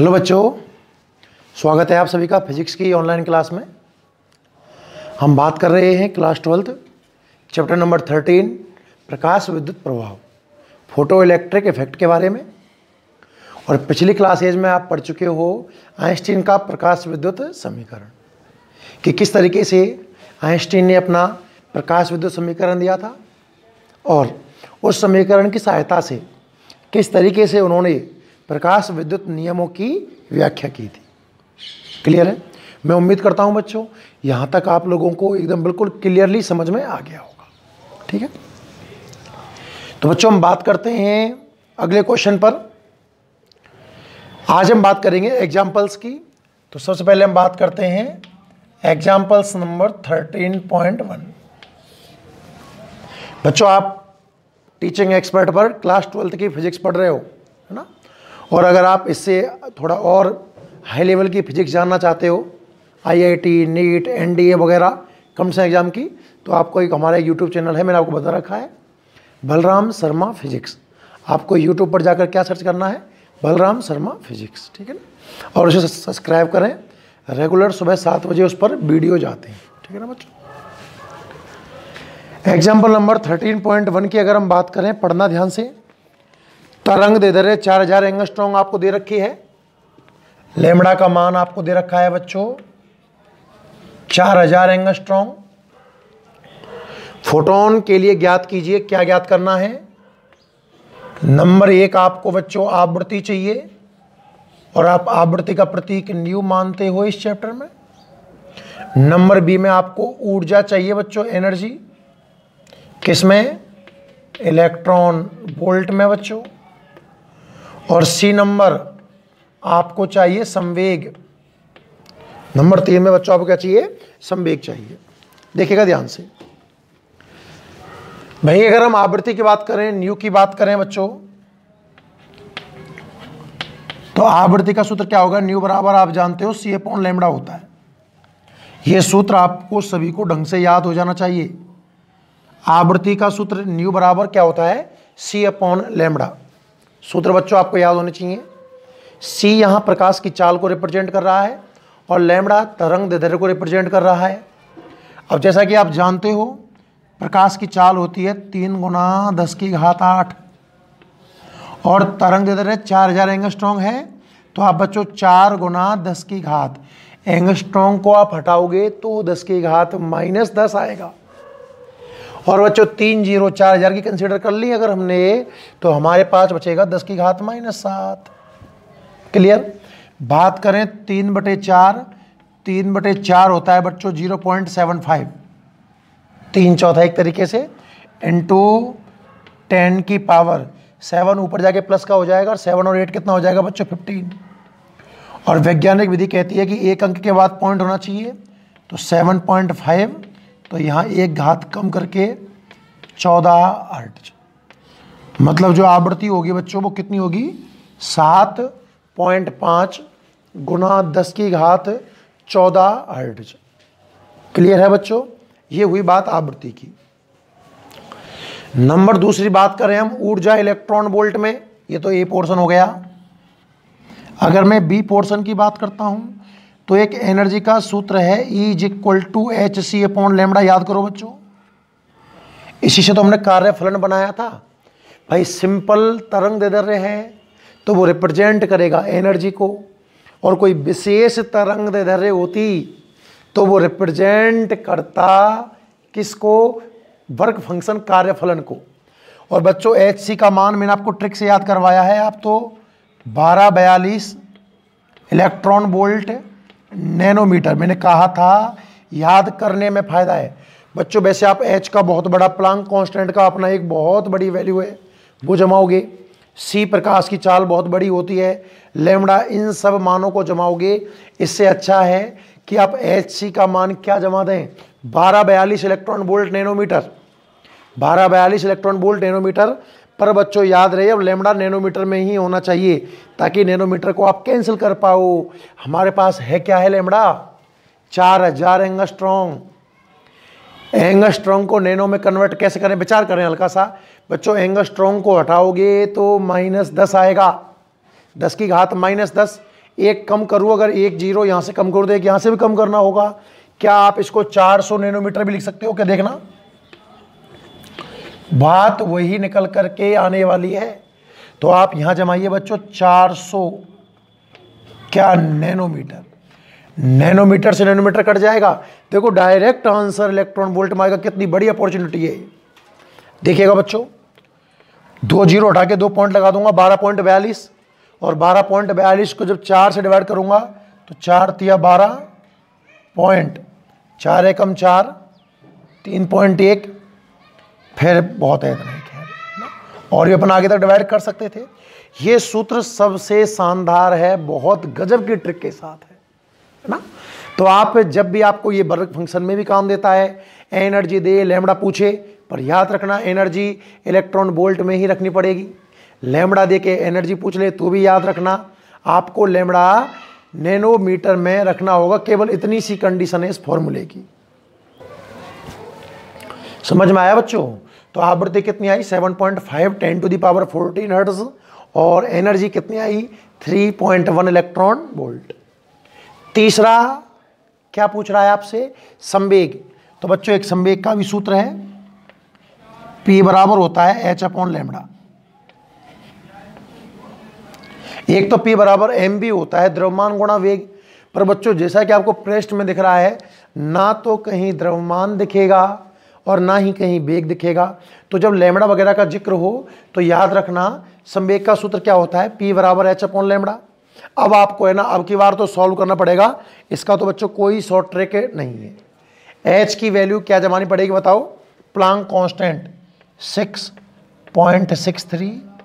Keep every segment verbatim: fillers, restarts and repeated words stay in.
Hello बच्चों, स्वागत है आप सभी का फिजिक्स की ऑनलाइन क्लास में। हम बात कर रहे हैं class twelfth chapter number thirteen प्रकाश विद्युत प्रभाव फोटो इलेक्ट्रिक इफेक्ट के बारे में। और पिछली क्लासेज में आप पढ़ चुके हो आइंस्टीन का प्रकाश विद्युत समीकरण कि किस तरीके से आइंस्टीन ने अपना प्रकाश विद्युत समीकरण दिया था और उस समीकरण की सहायता से किस तरीके से उन्होंने प्रकाश विद्युत नियमों की व्याख्या की थी। क्लियर है? मैं उम्मीद करता हूं बच्चों यहां तक आप लोगों को एकदम बिल्कुल क्लियरली समझ में आ गया होगा। ठीक है, तो बच्चों हम बात करते हैं अगले क्वेश्चन पर। आज हम बात करेंगे एग्जाम्पल्स की। तो सबसे पहले हम बात करते हैं examples number thirteen point one. बच्चों आप टीचिंग एक्सपर्ट पर क्लास ट्वेल्थ की फिजिक्स पढ़ रहे हो, है ना? और अगर आप इससे थोड़ा और हाई लेवल की फिजिक्स जानना चाहते हो, आईआईटी, नीट, एनडीए वगैरह कॉम्पिटिशन एग्जाम की, तो आपको एक हमारा यूट्यूब चैनल है, मैंने आपको बता रखा है, बलराम शर्मा फिजिक्स। आपको यूट्यूब पर जाकर क्या सर्च करना है? बलराम शर्मा फिजिक्स। ठीक है ना? और उसे सब्सक्राइब करें, रेगुलर सुबह सात बजे उस पर वीडियो जाते हैं। ठीक है ना बच्चों? Example number thirteen point one की अगर हम बात करें, पढ़ना ध्यान से। तरंग दे दे रहे चार हजार एंगस्ट्रॉन्ग आपको दे रखी है। लेमड़ा का मान आपको दे रखा है बच्चों चार हजार एंगस्ट्रॉन्ग। फोटोन के लिए ज्ञात कीजिए, क्या ज्ञात करना है? नंबर एक आपको बच्चों आवृत्ति चाहिए और आप आवृत्ति का प्रतीक न्यू मानते हो इस चैप्टर में। नंबर बी में आपको ऊर्जा चाहिए बच्चों, एनर्जी। किसमें? इलेक्ट्रॉन वोल्ट में बच्चों। और सी नंबर आपको चाहिए संवेग। नंबर तीन में बच्चों आपको क्या चाहिए? संवेग चाहिए। देखिएगा ध्यान से भाई, अगर हम आवृत्ति की बात करें, न्यू की बात करें बच्चों, तो आवृत्ति का सूत्र क्या होगा? न्यू बराबर आप जानते हो सी अपॉन लैम्ब्डा होता है। यह सूत्र आपको सभी को ढंग से याद हो जाना चाहिए। आवृत्ति का सूत्र न्यू बराबर क्या होता है? C upon lambda. सूत्र बच्चों आपको याद होने चाहिए। सी यहाँ प्रकाश की चाल को रिप्रेजेंट कर रहा है और लैम्ब्डा तरंग दैर्ध्य को रिप्रेजेंट कर रहा है। अब जैसा कि आप जानते हो प्रकाश की चाल होती है तीन गुना दस की घात आठ और तरंग दैर्ध्य चार हजार एंगस्ट्रॉन्ग है। तो आप बच्चों चार गुना दस की घात, एंगस्ट्रॉन्ग को आप हटाओगे तो दस की घात माइनस दस आएगा। और बच्चों तीन जीरो चार हजार की कंसीडर कर ली अगर हमने, तो हमारे पास बचेगा दस की घात माइनस सात। क्लियर? बात करें तीन बटे चार, तीन बटे चार होता है बच्चों जीरो पॉइंट सेवन फाइव, तीन चौथा एक तरीके से, इंटू टेन की पावर सेवन, ऊपर जाके प्लस का हो जाएगा और सेवन और एट कितना हो जाएगा बच्चों? फिफ्टीन। और वैज्ञानिक विधि कहती है कि एक अंक के बाद पॉइंट होना चाहिए, तो सेवन पॉइंट फाइव, तो यहाँ एक घात कम करके चौदह हर्ट्ज। मतलब जो आवृत्ति होगी बच्चों वो कितनी होगी? सात पॉइंट पाँच गुना दस की घात चौदह हर्ट्ज। क्लियर है बच्चों? ये हुई बात आवृत्ति की। नंबर दूसरी बात करें हम ऊर्जा इलेक्ट्रॉन वोल्ट में, ये तो ए पोर्शन हो गया। अगर मैं बी पोर्शन की बात करता हूँ तो एक एनर्जी का सूत्र है E is equal to h c upon lambda. याद करो बच्चों, इसी से तो हमने कार्य फलन बनाया था भाई। सिंपल तरंग दैर्ध्य है तो वो रिप्रेजेंट करेगा एनर्जी को, और कोई विशेष तरंग दैर्ध्य होती तो वो रिप्रेजेंट करता किसको? वर्क फंक्शन कार्य फलन को। और बच्चों एच सी का मान मैंने आपको ट्रिक से याद करवाया है, आप तो बारह बयालीस इलेक्ट्रॉन वोल्ट नैनोमीटर। मैंने कहा था याद करने में फ़ायदा है बच्चों। वैसे आप एच का बहुत बड़ा प्लांक कांस्टेंट का अपना एक बहुत बड़ी वैल्यू है, वो जमाओगे। सी प्रकाश की चाल बहुत बड़ी होती है, लैम्ब्डा, इन सब मानों को जमाओगे। इससे अच्छा है कि आप एच सी का मान क्या जमा दें? बारह बयालीस इलेक्ट्रॉन वोल्ट नैनोमीटर, बारह बयालीस इलेक्ट्रॉन वोल्ट नैनोमीटर। पर बच्चों याद रहे अब लैम्ब्डा नैनोमीटर में ही होना चाहिए ताकि नैनोमीटर को आप कैंसिल कर पाओ। हमारे पास है क्या है लैम्ब्डा? चार हजार एंगस्ट्रॉन्ग। एंगस्ट्रॉन्ग को नैनो में कन्वर्ट कैसे करें? विचार करें हल्का सा बच्चों। एंगस्ट्रॉन्ग को हटाओगे तो माइनस दस आएगा, दस की घात माइनस दस। एक कम करूँ, अगर एक जीरो यहाँ से कम कर दो, एक यहाँ से भी कम करना होगा। क्या आप इसको चार सौ नैनोमीटर भी लिख सकते हो क्या? देखना बात वही निकल करके आने वाली है। तो आप यहाँ जमाइए बच्चों, चार सौ क्या नैनोमीटर, नैनोमीटर से नैनोमीटर कट जाएगा। देखो डायरेक्ट आंसर इलेक्ट्रॉन वोल्ट में आएगा। कितनी बड़ी अपॉर्चुनिटी है। देखिएगा बच्चों, दो जीरो हटा के दो पॉइंट लगा दूंगा, बारह पॉइंट बयालीस, और बारह पॉइंट बयालीस को जब चार से डिवाइड करूंगा तो चार तिया बारह पॉइंट, चार एकम चार, तीन पॉइंट एक, फिर बहुत है इतना ही, खैर और भी अपन आगे तक डिवाइड कर सकते थे। ये सूत्र सबसे शानदार है, बहुत गजब की ट्रिक के साथ है ना। तो आप जब भी आपको ये वर्ग फंक्शन में भी काम देता है, एनर्जी दे, लैम्बडा पूछे, पर याद रखना एनर्जी इलेक्ट्रॉन वोल्ट में ही रखनी पड़ेगी। लैम्बडा दे के एनर्जी पूछ ले तो भी याद रखना आपको लैम्बडा नैनोमीटर में रखना होगा। केवल इतनी सी कंडीशन है इस फॉर्मूले की। समझ में आया बच्चों? तो आवृत्ति कितनी आई? Seven point five ten to the power fourteen hertz, और एनर्जी कितनी आई? Three point one electron volt. तीसरा क्या पूछ रहा है आपसे? संवेग। तो बच्चों एक संवेग का भी सूत्र है, P बराबर होता है एच अपॉन लैम्बडा। एक तो P बराबर एम भी होता है, द्रव्यमान गुणा वेग। पर बच्चों जैसा कि आपको पृष्ठ में दिख रहा है, ना तो कहीं द्रव्यमान दिखेगा और ना ही कहीं वेग दिखेगा। तो जब लैम्बडा वगैरह का जिक्र हो तो याद रखना संवेग का सूत्र क्या होता है? P बराबर एच अपॉन लैम्बडा। अब आपको है ना, अब की बार तो सॉल्व करना पड़ेगा इसका। तो बच्चों कोई शॉर्ट ट्रिक नहीं है। एच की वैल्यू क्या जमानी पड़ेगी बताओ? Planck constant six point six three,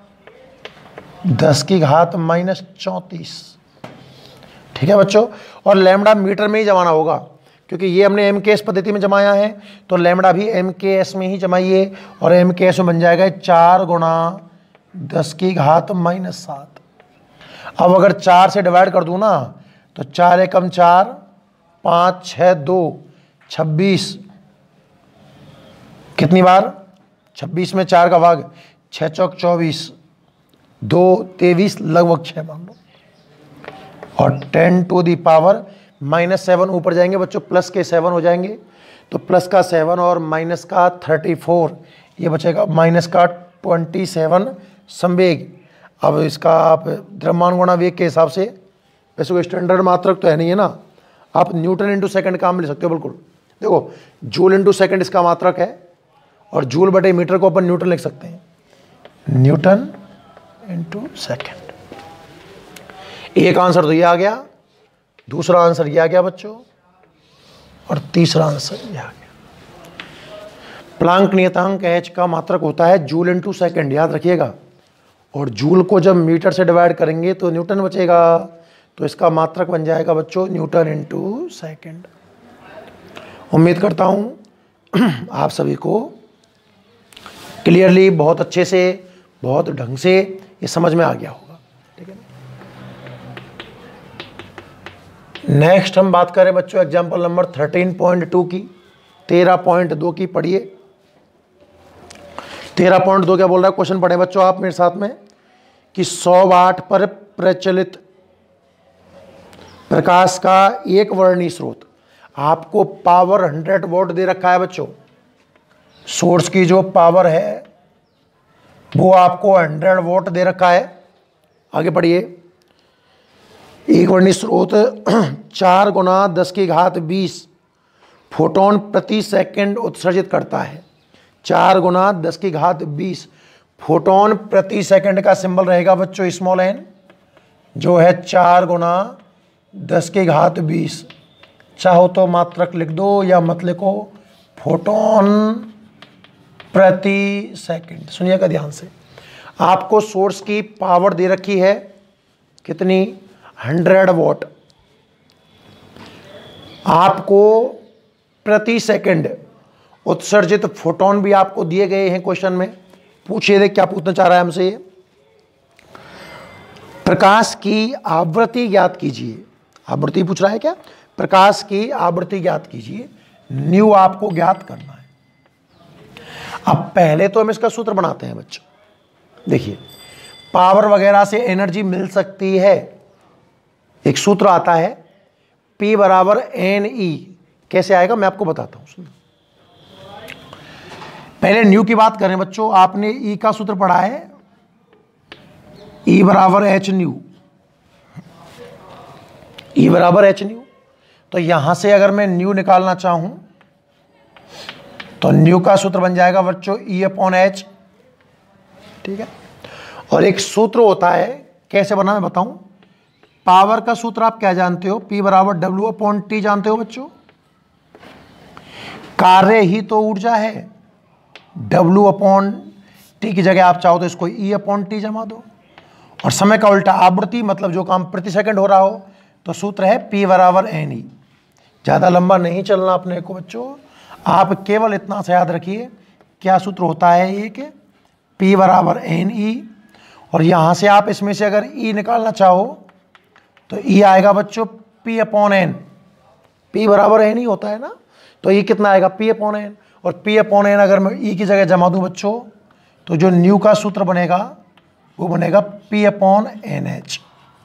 दस की घात माइनस चौंतीस। ठीक है बच्चों, और लैम्बडा मीटर में ही जमाना होगा, क्योंकि ये हमने एम के एस पद्धति में जमाया है, तो लैम्बडा भी एम के एस में ही जमाइए, और एम के एस में बन जाएगा चार गुणा दस की घात माइनस सात। अब अगर चार से डिवाइड कर दूं ना तो चार एकम चार, पाँच छः दो, छब्बीस। कितनी बार? छब्बीस में चार का भाग, छः चौक चौबीस, दो तेईस, लगभग छः मान लो, और ten to the power minus seven. ऊपर जाएंगे बच्चों, प्लस के सेवन हो जाएंगे, तो प्लस का सेवन और माइनस का थर्टी फोर, ये बचेगा माइनस का ट्वेंटी सेवन संवेग। अब इसका आप द्रव्यमान गुणा वेग के हिसाब से, वैसे कोई स्टैंडर्ड मात्रक तो है नहीं है ना, आप न्यूटन इंटू सेकंड काम ले सकते हो। बिल्कुल देखो, जूल इंटू सेकंड इसका मात्रक है, और जूल बटे मीटर को अपन न्यूटन लिख सकते हैं, न्यूटन इंटू सेकेंड। एक आंसर तो ये आ गया, दूसरा आंसर ये आ गया बच्चों, और तीसरा आंसर ये आ गया। प्लांक नियतांक एच का मात्रक होता है जूल इंटू सेकेंड, याद रखिएगा। और जूल को जब मीटर से डिवाइड करेंगे तो न्यूटन बचेगा, तो इसका मात्रक बन जाएगा बच्चों न्यूटन इंटू सेकेंड। उम्मीद करता हूँ आप सभी को क्लियरली, बहुत अच्छे से, बहुत ढंग से ये समझ में आ गया होगा। ठीक है, नेक्स्ट हम बात करें बच्चों example number thirteen point two की, तेरह पॉइंट दो की। पढ़िए तेरह पॉइंट दो क्या बोल रहा है, क्वेश्चन पढ़े बच्चों आप मेरे साथ में, कि सौ वाट पर प्रचलित प्रकाश का एक वर्णी स्रोत, आपको पावर हंड्रेड वोल्ट दे रखा है बच्चों। सोर्स की जो पावर है वो आपको हंड्रेड वोल्ट दे रखा है। आगे पढ़िए, एक वर्णी स्रोत चार गुना दस की घात बीस फोटोन प्रति सेकंड उत्सर्जित करता है। चार गुना दस की घात बीस फोटोन प्रति सेकंड का सिंबल रहेगा बच्चों स्मॉल एन, जो है चार गुना दस की घात बीस। चाहो तो मात्रक लिख दो या मत लिखो, फोटोन प्रति सेकंड। सुनिएगा ध्यान से, आपको सोर्स की पावर दे रखी है कितनी? Hundred volt. आपको प्रति सेकंड उत्सर्जित फोटोन भी आपको दिए गए हैं क्वेश्चन में। पूछिए दे क्या पूछना चाह रहा है हमसे ये, प्रकाश की आवृत्ति ज्ञात कीजिए। आवृत्ति पूछ रहा है क्या? प्रकाश की आवृत्ति ज्ञात कीजिए, न्यू आपको ज्ञात करना है। अब पहले तो हम इसका सूत्र बनाते हैं बच्चों। देखिए, पावर वगैरह से एनर्जी मिल सकती है, एक सूत्र आता है P बराबर एन ई, कैसे आएगा मैं आपको बताता हूं। पहले न्यू की बात करें बच्चों, आपने E का सूत्र पढ़ा है, E बराबर एच न्यू, E बराबर एच न्यू। तो यहां से अगर मैं न्यू निकालना चाहूं तो न्यू का सूत्र बन जाएगा बच्चों E अपॉन एच, ठीक है। और एक सूत्र होता है, कैसे बना मैं बताऊं। पावर का सूत्र आप क्या जानते हो, P बराबर डब्ल्यू अपॉन टी जानते हो बच्चों। कार्य ही तो ऊर्जा है, W अपॉन टी की जगह आप चाहो तो इसको E अपॉन टी जमा दो। और समय का उल्टा आवृत्ति, मतलब जो काम प्रति सेकंड हो रहा हो, तो सूत्र है P बराबर एन ई। ज़्यादा लंबा नहीं चलना अपने को बच्चों, आप केवल इतना सा याद रखिए क्या सूत्र होता है एक, P बराबर एन ई। और यहाँ से आप इसमें से अगर E निकालना चाहो तो E आएगा बच्चों P अपॉन एन, P बराबर एन ही होता है ना, तो E कितना आएगा P अपॉन एन। और P अपॉन एन अगर मैं E की जगह जमा दूं बच्चों, तो जो न्यू का सूत्र बनेगा वो बनेगा P अपॉन एन एच।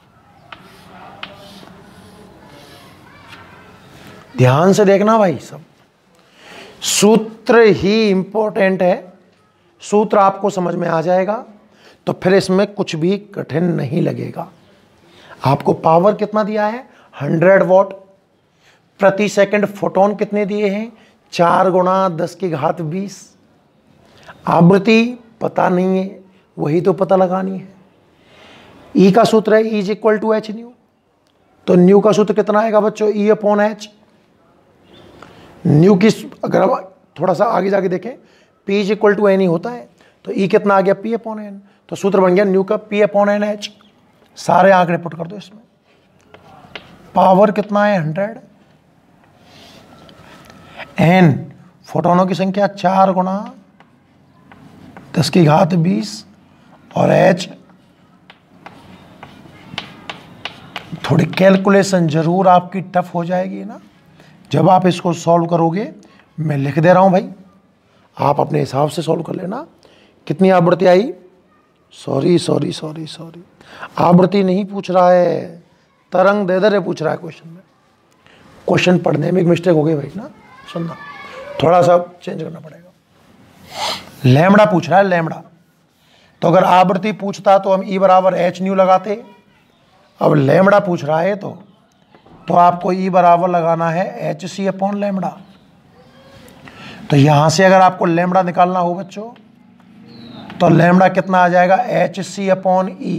ध्यान से देखना भाई सब, सूत्र ही इंपॉर्टेंट है। सूत्र आपको समझ में आ जाएगा तो फिर इसमें कुछ भी कठिन नहीं लगेगा। आपको पावर कितना दिया है, हंड्रेड वॉट प्रति सेकंड। फोटोन कितने दिए हैं, चार गुणा दस की घात बीस। आवृत्ति पता नहीं है, वही तो पता लगानी है। E का सूत्र है E is equal to h nu, तो न्यू का सूत्र कितना आएगा बच्चों, E अपॉन एच। न्यू की अगर आप थोड़ा सा आगे जाके देखें, P is equal to n ही होता है, तो E कितना आ गया P अपॉन एन। तो सूत्र बन गया न्यू का P अपॉन एन एच। सारे आंकड़े पुट कर दो इसमें। पावर कितना है, हंड्रेड। एन फोटोनों की संख्या चार गुना दस की घात बीस। और एच, थोड़ी कैलकुलेशन जरूर आपकी टफ हो जाएगी ना जब आप इसको सॉल्व करोगे। मैं लिख दे रहा हूं भाई, आप अपने हिसाब से सॉल्व कर लेना। कितनी आवृत्ति आई, सॉरी सॉरी सॉरी सॉरी आवृत्ति नहीं पूछ रहा है, तरंग दैर्ध्य पूछ रहा है क्वेश्चन में। क्वेश्चन पढ़ने में एक मिस्टेक हो गई भाई ना, सुनना थोड़ा सा चेंज करना पड़ेगा। लैम्बडा पूछ रहा है, लैम्बडा। तो अगर आवृत्ति पूछता तो हम E बराबर एच न्यू लगाते। अब लैम्बडा पूछ रहा है तो तो आपको E बराबर लगाना है एच सी अपॉन लैम्बडा। तो यहां से अगर आपको लैम्बडा निकालना हो बच्चों, तो लैम्बडा कितना आ जाएगा, एच सी अपॉन ई।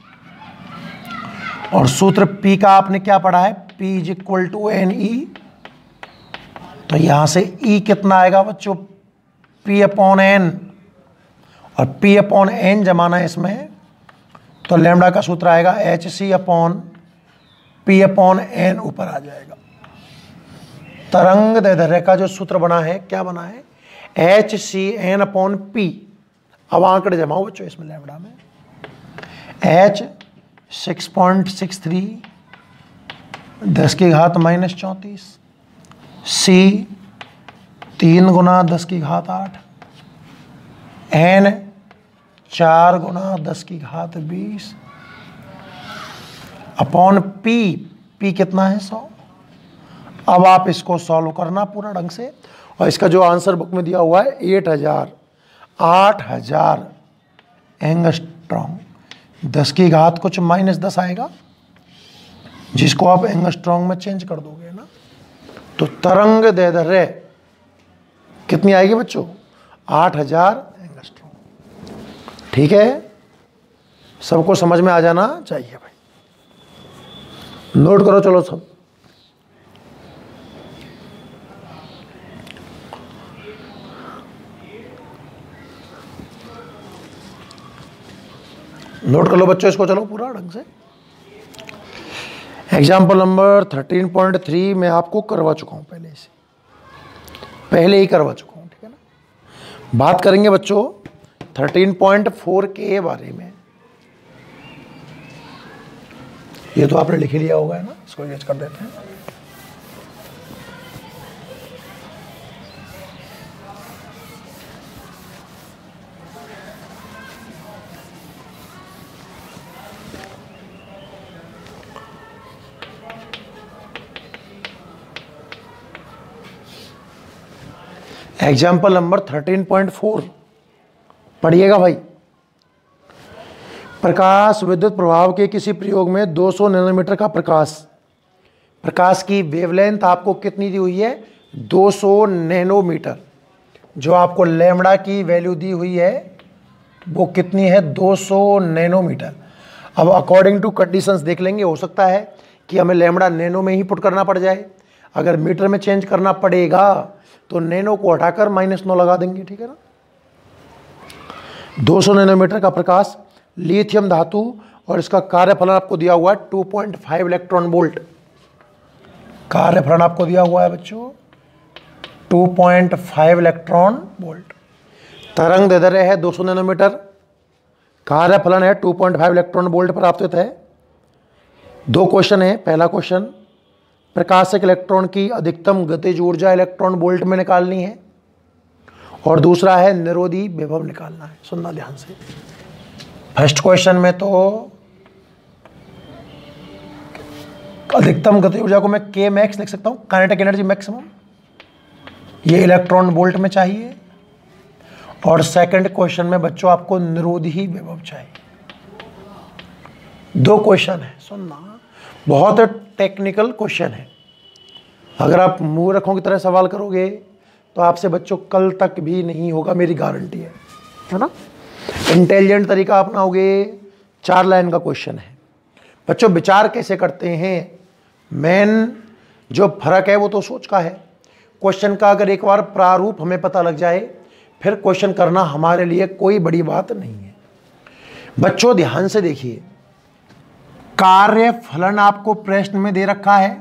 और सूत्र P का आपने क्या पढ़ा है, P is equal to n e. तो यहां से E कितना आएगा बच्चों, P अपॉन एन। और P अपॉन एन जमाना है इसमें, तो लैम्बडा का सूत्र आएगा h c upon P upon n ऊपर आ जाएगा। तरंग दैर्ध्य का जो सूत्र बना है, क्या बना है, h c n upon p. अब आंकड़े जमाओ बच्चों इसमें लैम्बडा में। H six point six three दस की घात माइनस चौंतीस। सी तीन गुना दस की घात आठ। एन चार गुना दस की घात बीस अपॉन पी। पी कितना है, सौ। अब आप इसको सॉल्व करना पूरा ढंग से, और इसका जो आंसर बुक में दिया हुआ है एट हजार आठ हजार एंगस्ट्रॉन्ग। दस की घात कुछ माइनस दस आएगा, जिसको आप एंगस्ट्रॉन्ग में चेंज कर दोगे ना, तो तरंग दैर्ध्य कितनी आएगी बच्चों, आठ हजार एंगस्ट्रॉन्ग। ठीक है, सबको समझ में आ जाना चाहिए भाई। नोट करो चलो सब। नोट कर लो बच्चों इसको, चलो पूरा ढंग से। Example number thirteen point three मैं आपको करवा चुका हूं पहले से, पहले ही करवा चुका हूं, ठीक है ना। बात करेंगे बच्चों थर्टीन पॉइंट फोर के बारे में। ये तो आपने लिख लिया होगा है ना, इसको यूज कर देते हैं। Example number thirteen point four पढ़िएगा भाई। प्रकाश विद्युत प्रभाव के किसी प्रयोग में दो सौ नैनोमीटर का प्रकाश प्रकाश की वेवलेंथ आपको कितनी दी हुई है? दो सौ नैनोमीटर। जो आपको लैम्बडा की वैल्यू दी हुई है वो कितनी है? दो सौ नैनोमीटर। अब अकॉर्डिंग टू कंडीशंस देख लेंगे, हो सकता है कि हमें लैम्बडा नैनो में ही पुट करना पड़ जाए। अगर मीटर में चेंज करना पड़ेगा तो नैनो को हटाकर माइनस नौ लगा देंगे, ठीक है ना। दो सौ नैनोमीटर का प्रकाश लिथियम धातु और इसका कार्यफलन आपको दिया हुआ है two point five electron volt. कार्यफलन आपको दिया हुआ है बच्चों two point five electron volt. तरंग दैर्ध्य है दो सौ नैनोमीटर, कार्यफलन है two point five electron volt पर आपतित है। दो क्वेश्चन है। पहला क्वेश्चन, प्रकाशिक इलेक्ट्रॉन की अधिकतम गतिज ऊर्जा इलेक्ट्रॉन वोल्ट में निकालनी है, और दूसरा है निरोधी विभव निकालना है। सुनना ध्यान से। फर्स्ट क्वेश्चन में तो अधिकतम गतिज ऊर्जा को मैं के मैक्स लिख सकता हूं, काइनेटिक एनर्जी मैक्सिमम, ये इलेक्ट्रॉन वोल्ट में चाहिए। और सेकंड क्वेश्चन में बच्चों आपको निरोधी विभव चाहिए। दो क्वेश्चन है, सुनना, बहुत टेक्निकल क्वेश्चन है। अगर आप मूर्खों की तरह सवाल करोगे तो आपसे बच्चों कल तक भी नहीं होगा, मेरी गारंटी है, है ना। इंटेलिजेंट तरीका अपनाओगे। चार लाइन का क्वेश्चन है बच्चों। विचार कैसे करते हैं, मेन जो फर्क है वो तो सोच का है। क्वेश्चन का अगर एक बार प्रारूप हमें पता लग जाए फिर क्वेश्चन करना हमारे लिए कोई बड़ी बात नहीं है। बच्चों ध्यान से देखिए, कार्यफलन आपको प्रश्न में दे रखा है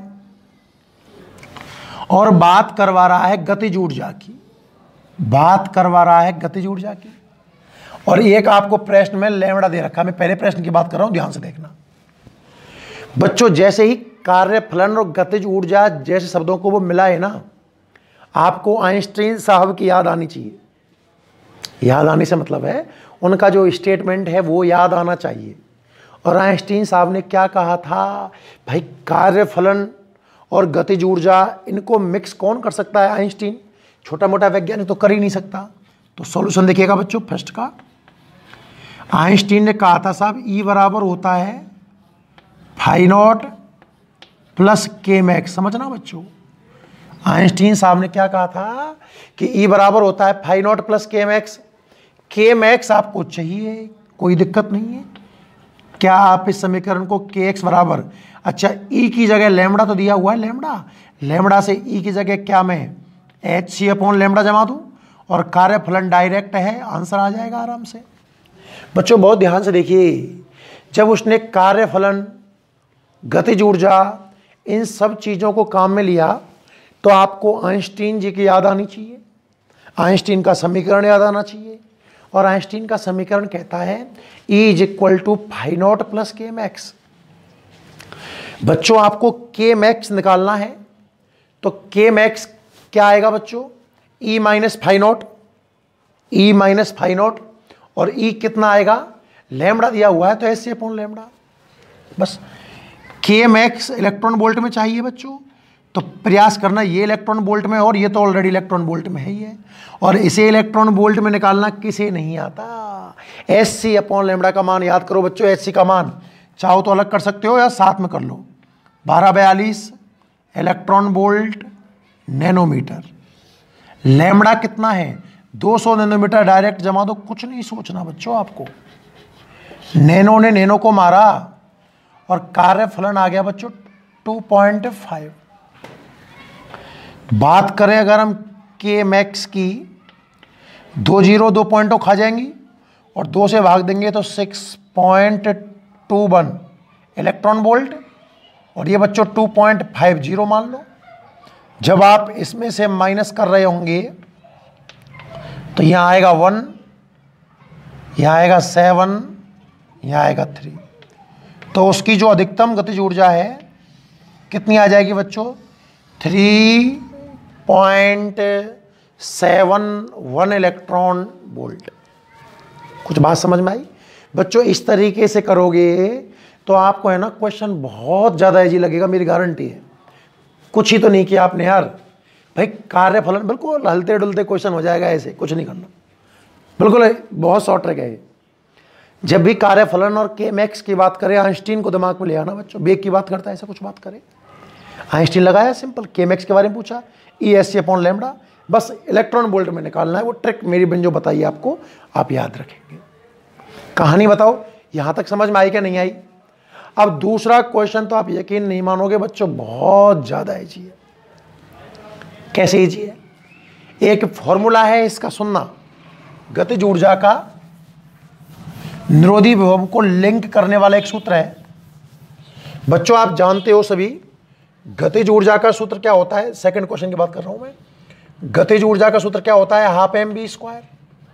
और बात करवा रहा है गतिज ऊर्जा की, बात करवा रहा है गतिज ऊर्जा की, और एक आपको प्रश्न में लैम्बडा दे रखा है। मैं पहले प्रश्न की बात कर रहा हूं, ध्यान से देखना बच्चों। जैसे ही कार्यफलन और गतिज ऊर्जा जैसे शब्दों को वो मिला है ना, आपको आइंस्टीन साहब की याद आनी चाहिए। याद आने से मतलब है उनका जो स्टेटमेंट है वो याद आना चाहिए। और आइंस्टीन साहब ने क्या कहा था, भाई कार्यफलन और गतिज ऊर्जा इनको मिक्स कौन कर सकता है? आइंस्टीन, छोटा मोटा वैज्ञानिक तो कर ही नहीं सकता। तो सॉल्यूशन देखिएगा बच्चों। फर्स्ट का, आइंस्टीन ने कहा था साहब ई बराबर होता है phi naught plus k max. समझना बच्चों, आइंस्टीन साहब ने क्या कहा था कि ई बराबर होता है phi naught plus k max. K max आपको चाहिए, कोई दिक्कत नहीं है। क्या आप इस समीकरण को के एक्स बराबर, अच्छा ई की जगह लैम्बडा तो दिया हुआ है, लैम्बडा लैम्बडा से ई की जगह क्या मैं एच सी अपॉन लैम्बडा जमा दूं और कार्यफलन डायरेक्ट है, आंसर आ जाएगा आराम से। बच्चों बहुत ध्यान से देखिए, जब उसने कार्यफलन, गतिज ऊर्जा, इन सब चीज़ों को काम में लिया तो आपको आइंस्टीन जी की याद आनी चाहिए, आइंस्टीन का समीकरण याद आना चाहिए। और आइंस्टीन का समीकरण कहता है E is equal to phi naught plus k max. बच्चों आपको के मैक्स निकालना है तो के मैक्स क्या आएगा बच्चों? E minus phi naught, e minus phi naught, और E कितना आएगा? लैम्बडा दिया हुआ है तो एस सी अपॉन लैम्बडा। बस के मैक्स इलेक्ट्रॉन वोल्ट में चाहिए बच्चों, तो प्रयास करना ये इलेक्ट्रॉन वोल्ट में, और ये तो ऑलरेडी इलेक्ट्रॉन वोल्ट में है ही है, और इसे इलेक्ट्रॉन वोल्ट में निकालना किसे नहीं आता। एस सी अपॉन लैम्बडा का मान याद करो बच्चों। एस सी का मान चाहो तो अलग कर सकते हो या साथ में कर लो। बारह बयालीस इलेक्ट्रॉन वोल्ट नैनोमीटर। लैम्बडा कितना है? दो सौ नैनोमीटर। डायरेक्ट जमा दो, कुछ नहीं सोचना बच्चों आपको। नैनो ने नैनो को मारा और कार्यफलन आ गया बच्चों टू पॉइंट फाइव। बात करें अगर हम के मैक्स की, दो जीरो दो पॉइंटों खा जाएंगी और दो से भाग देंगे तो six point two one electron volt, और ये बच्चों टू पॉइंट फाइव जीरो मान लो। जब आप इसमें से माइनस कर रहे होंगे तो यहाँ आएगा वन, यहाँ आएगा सेवन, यहाँ आएगा थ्री। तो उसकी जो अधिकतम गतिज ऊर्जा है कितनी आ जाएगी बच्चों? Three point seven one electron volt. कुछ बात समझ में आई बच्चों? इस तरीके से करोगे तो आपको है ना क्वेश्चन बहुत ज़्यादा इजी लगेगा, मेरी गारंटी है। कुछ ही तो नहीं किया आपने यार, भाई कार्यफलन बिल्कुल हलते डुलते क्वेश्चन हो जाएगा, ऐसे कुछ नहीं करना, बिल्कुल है, बहुत शॉर्ट ट्रिक है ये। जब भी कार्यफलन और के मैक्स की बात करें, आइंस्टीन को दिमाग में ले आना बच्चों, वेग की बात करता है, ऐसा कुछ बात करें, आइंस्टीन लगाया सिंपल, के मैक्स के बारे में पूछा, e s c upon lambda, बस इलेक्ट्रॉन वोल्ट में निकालना है। वो ट्रिक मेरी बहन जो बताइए आपको, आप याद रखेंगे। कहानी बताओ यहां तक समझ में आई क्या नहीं आई? अब दूसरा क्वेश्चन तो आप यकीन नहीं मानोगे बच्चों, बहुत ज्यादा इजी है। कैसे इजी है? एक फॉर्मूला है इसका, सुनना, गतिज ऊर्जा का निरोधी विभव को लिंक करने वाला एक सूत्र है बच्चों। आप जानते हो सभी, गतिज ऊर्जा का सूत्र क्या होता है? सेकंड क्वेश्चन की बात कर रहा हूं मैं। गतिज ऊर्जा का सूत्र क्या होता है? Half m b square.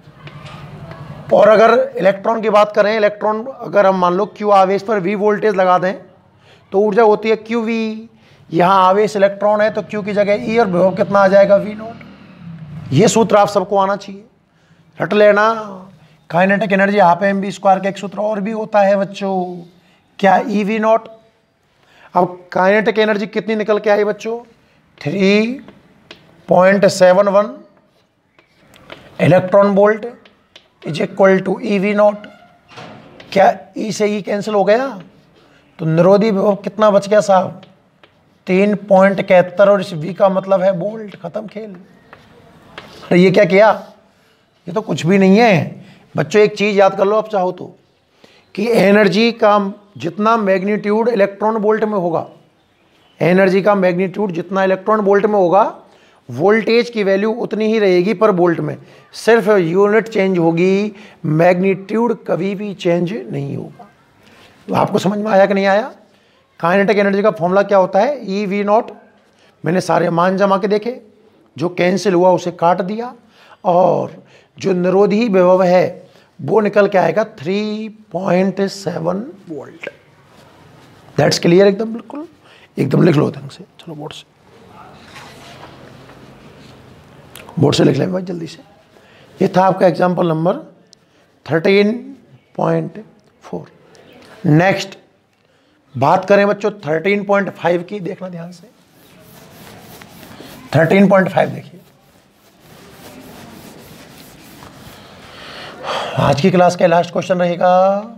और अगर इलेक्ट्रॉन की बात करें, इलेक्ट्रॉन अगर हम मान लो क्यू आवेश पर वी वोल्टेज लगा दें तो ऊर्जा होती है क्यू वी। यहां आवेश इलेक्ट्रॉन है तो क्यू की जगह ई और विभव कितना आ जाएगा? V naught. ये सूत्र आप सबको आना चाहिए, रट लेना। Kinetic energy half m b square का एक सूत्र और भी होता है बच्चों, क्या? E v naught. अब काइनेटिक एनर्जी कितनी निकल के आई बच्चों? Three point seven one electron volt is equal to e v naught. क्या ई से ई कैंसिल हो गया? तो निरोधी विभव कितना बच गया साहब? तीन पॉइंट इकहत्तर, और इस वी का मतलब है वोल्ट। खत्म खेल। तो ये क्या किया? ये तो कुछ भी नहीं है बच्चों। एक चीज याद कर लो आप चाहो तो, कि एनर्जी का जितना मैग्नीट्यूड इलेक्ट्रॉन वोल्ट में होगा, एनर्जी का मैग्नीट्यूड जितना इलेक्ट्रॉन वोल्ट में होगा, वोल्टेज की वैल्यू उतनी ही रहेगी पर वोल्ट में, सिर्फ यूनिट चेंज होगी, मैग्नीट्यूड कभी भी चेंज नहीं होगा। तो आपको समझ में आया कि नहीं आया? काइनेटिक एनर्जी का फॉर्मूला क्या होता है? E v naught. मैंने सारे मान जमा के देखे, जो कैंसिल हुआ उसे काट दिया, और जो निरोधी विभव है वो निकल के आएगा three point seven volt. That's clear एकदम, बिल्कुल एकदम लिख लो ढंग से। चलो बोर्ड से, बोर्ड से लिख लें भाई जल्दी से। ये था आपका example number thirteen point four. Next बात करें बच्चों थर्टीन पॉइंट फाइव की, देखना ध्यान से। थर्टीन पॉइंट फाइव देखिए, आज की क्लास का लास्ट क्वेश्चन रहेगा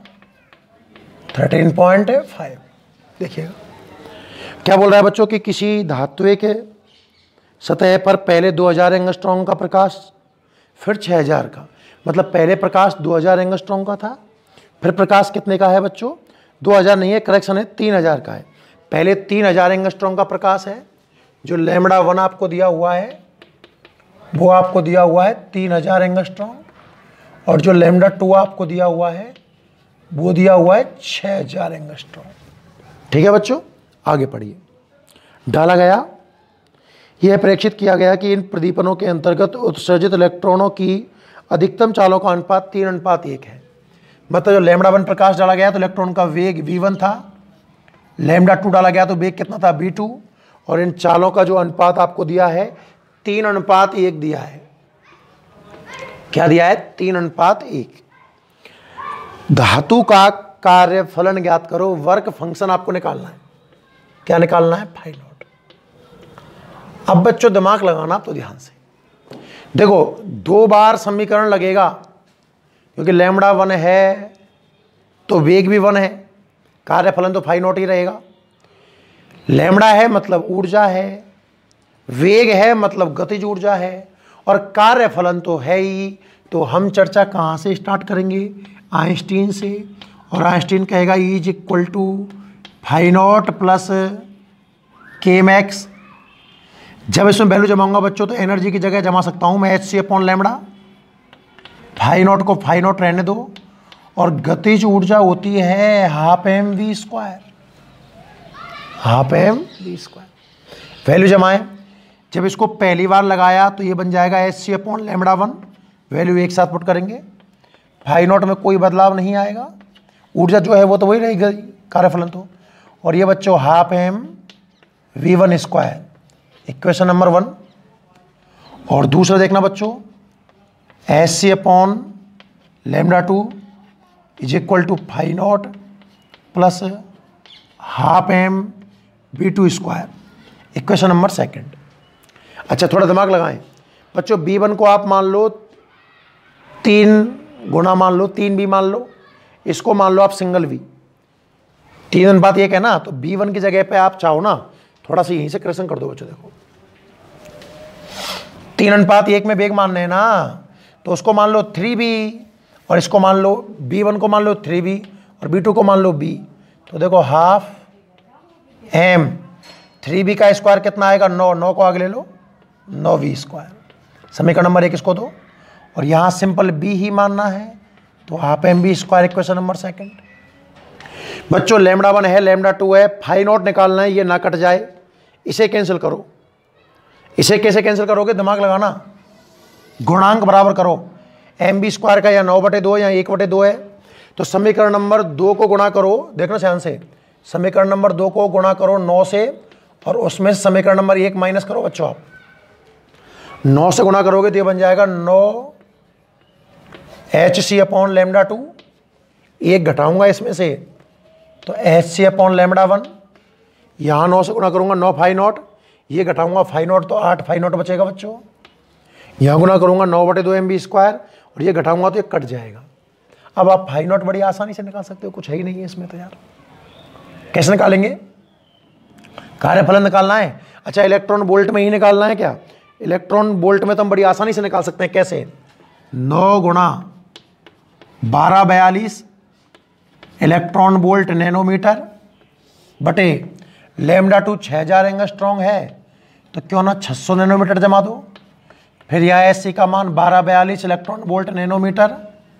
थर्टीन पॉइंट फाइव। देखिएगा क्या बोल रहा है बच्चों, कि किसी धातु के सतह पर पहले दो हज़ार एंगस्ट्रॉम का प्रकाश, फिर छह हज़ार का, मतलब पहले प्रकाश दो हज़ार एंगस्ट्रॉम का था, फिर प्रकाश कितने का है बच्चों? दो हज़ार नहीं है, करेक्शन है, तीन हज़ार का है। पहले तीन हज़ार एंगस्ट्रॉम का प्रकाश है, जो लैम्बडा वन आपको दिया हुआ है वो आपको दिया हुआ है तीन हज़ार एंगस्ट्रॉम, और जो लैम्बडा टू आपको दिया हुआ है वो दिया हुआ है छह हज़ार एंगस्ट्रॉम। ठीक है बच्चों, आगे पढ़िए। डाला गया, यह प्रेक्षित किया गया कि इन प्रदीपनों के अंतर्गत उत्सर्जित इलेक्ट्रॉनों की अधिकतम चालों का अनुपात तीन अनुपात एक है। मतलब जो लैम्बडा वन प्रकाश डाला गया तो इलेक्ट्रॉन का वेग वी वन था, लैम्बडा टू डाला गया तो वेग कितना था? वी टू, और इन चालों का जो अनुपात आपको दिया है तीन अनुपात एक दिया है। क्या दिया है? तीन अनुपात एक। धातु का कार्यफलन ज्ञात करो, वर्क फंक्शन आपको निकालना है। क्या निकालना है? Phi naught. अब बच्चों दिमाग लगाना तो ध्यान से देखो, दो बार समीकरण लगेगा क्योंकि लैम्बडा वन है तो वेग भी वन है, कार्यफलन तो फाई नॉट ही रहेगा। लैम्बडा है मतलब ऊर्जा है, वेग है मतलब गतिज ऊर्जा है, और कार्यफलन तो है ही। तो हम चर्चा कहाँ से स्टार्ट करेंगे? आइंस्टीन से। और आइंस्टीन कहेगा e is equal to phi naught plus k max. जब इसमें वैल्यू जमाऊंगा बच्चों तो एनर्जी की जगह जमा सकता हूँ मैं h c upon lambda. Phi naught को फाई नॉट रहने दो, और गतिज ऊर्जा होती है half m v square, half m v square. Value जमाएं, जब इसको पहली बार लगाया तो ये बन जाएगा h c upon lambda one, value एक साथ पुट करेंगे, फाई नॉट में कोई बदलाव नहीं आएगा, ऊर्जा जो है वो तो वही रहेगी, कार्यफलन तो। और ये बच्चों half m v one square, equation number one. और दूसरा देखना बच्चों, h c upon lambda two is equal to phi naught plus half m v two square, equation number second. अच्छा थोड़ा दिमाग लगाएं बच्चों, बी वन को आप मान लो तीन गुना मान लो, तीन बी मान लो, इसको मान लो आप सिंगल बी, तीन अनुपात एक है ना, तो बी वन की जगह पे आप चाहो ना थोड़ा सा यहीं से करेक्शन कर दो बच्चों। देखो तीन अनुपात एक में बेग मानने हैं ना, तो उसको मान लो थ्री बी और इसको मान लो बी वन को मान लो थ्री बी और बी टू को मान लो बी, तो देखो हाफ एम, थ्री बी का स्क्वायर कितना आएगा नौ, नौ को आगे ले लो नौ वी स्क्वायर। समीकरण नंबर एक इसको दो और यहाँ सिंपल बी ही मानना है, तो half m b square equation number second. बच्चों लैम्डा वन है, लैम्डा टू है, फाई नॉट निकालना है, ये ना कट जाए, इसे कैंसिल करो। इसे कैसे कैंसिल करोगे, दिमाग लगाना, गुणांक बराबर करो, एम बी स्क्वायर का या नौ बटे दो या एक बटे दो है, तो समीकरण नंबर दो को गुणा करो, देखना ध्यान से, समीकरण नंबर दो को गुणा करो नौ से और उसमें समीकरण नंबर एक माइनस करो बच्चों। आप नौ से गुणा करोगे तो ये बन जाएगा नौ h c upon lambda two, एक घटाऊंगा इसमें से तो h c upon lambda one, यहाँ नौ से गुणा करूंगा नौ फाई नॉट, ये घटाऊंगा फाई नॉट तो आठ फाई नॉट बचेगा बच्चों, यहाँ गुणा करूंगा नौ बटे दो एम बी स्क्वायर और ये घटाऊंगा तो ये कट जाएगा। अब आप फाई नॉट बड़ी आसानी से निकाल सकते हो, कुछ है ही नहीं है इसमें तो यार। कैसे निकालेंगे, कार्यफलन निकालना है, अच्छा इलेक्ट्रॉन वोल्ट में ही निकालना है क्या, इलेक्ट्रॉन वोल्ट में तो हम बड़ी आसानी से निकाल सकते हैं। कैसे, नौ गुणा बारह बयालीस इलेक्ट्रॉन वोल्ट नैनोमीटर बटे लेमडा टू छः हज़ार एंगस्ट्रॉन्ग है तो क्यों ना छह सौ नैनोमीटर जमा दो, फिर यह एस सी का मान बारह बयालीस इलेक्ट्रॉन वोल्ट नैनोमीटर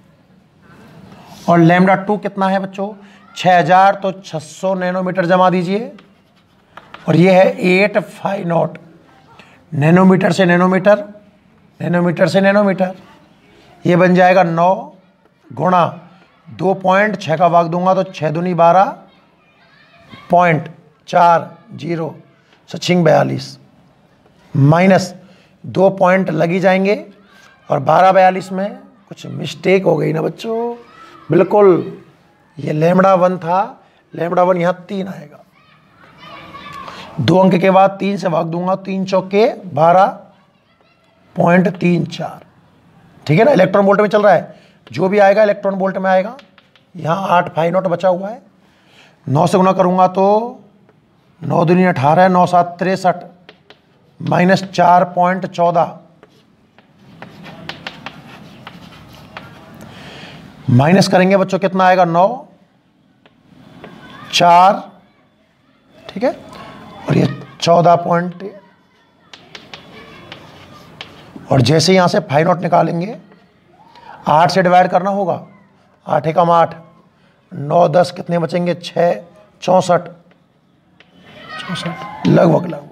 और लेमडा टू कितना है बच्चों छः हज़ार, तो छह सौ नैनोमीटर जमा दीजिए और ये है एट फाई नॉट, नैनोमीटर से नैनोमीटर, नैनोमीटर से नैनोमीटर, ये बन जाएगा नौ गुणा दो पॉइंट छः का भाग दूंगा तो छः दूनी बारह पॉइंट चार जीरो सचिंग बयालीस माइनस दो पॉइंट लगी जाएंगे और बारह बयालीस में कुछ मिस्टेक हो गई ना बच्चों, बिल्कुल ये लेमड़ा वन था, लेमड़ा वन यहाँ तीन आएगा, दो अंक के बाद तीन से भाग दूंगा, तीन चौके बारह पॉइंट तीन चार, ठीक है ना, इलेक्ट्रॉन वोल्ट में चल रहा है, जो भी आएगा इलेक्ट्रॉन वोल्ट में आएगा। यहाँ आठ फाई नॉट बचा हुआ है, नौ से गुना करूँगा तो नौ दूनी अठारह, नौ सात तिरसठ माइनस चार पॉइंट चौदह, माइनस करेंगे बच्चों कितना आएगा नौ चार, ठीक है, और ये चौदह पॉइंट, और जैसे यहाँ से फाई नॉट निकालेंगे आठ से डिवाइड करना होगा, आठ एकम आठ, नौ दस कितने बचेंगे छः चौंसठ, चौंसठ लगभग लगभग।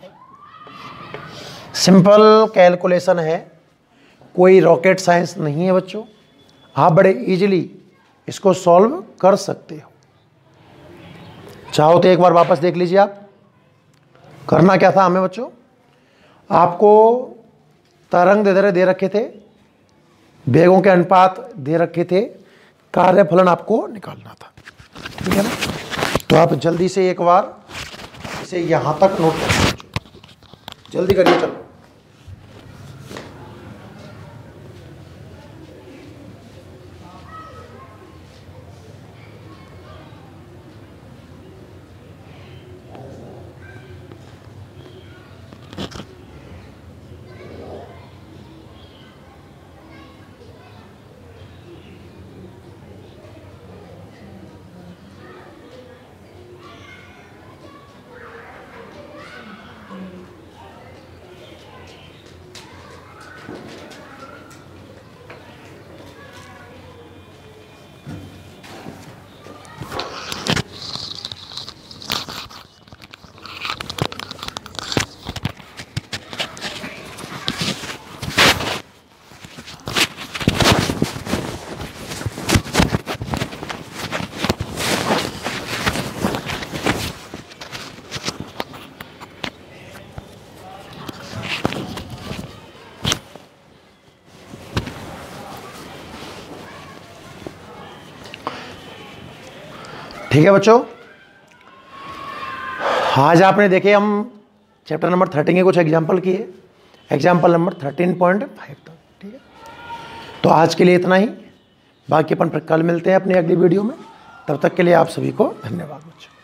सिंपल कैलकुलेशन है, कोई रॉकेट साइंस नहीं है बच्चों, आप बड़े इजीली इसको सॉल्व कर सकते हो। चाहो तो एक बार वापस देख लीजिए। आप करना क्या था हमें बच्चों, आपको तरंग दैर्ध्य दे रखे थे, वेगों के अनुपात दे रखे थे, कार्यफलन आपको निकालना था, ठीक है ना। तो आप जल्दी से एक बार इसे यहाँ तक नोट कर लीजिए, जल्दी करिए चलो। ठीक है बच्चों, आज आपने देखे हम चैप्टर नंबर थर्टीन के कुछ एग्जाम्पल किए, example number thirteen point five तक। ठीक है, तो आज के लिए इतना ही, बाकी अपन कल मिलते हैं अपनी अगली वीडियो में। तब तक के लिए आप सभी को धन्यवाद बच्चों।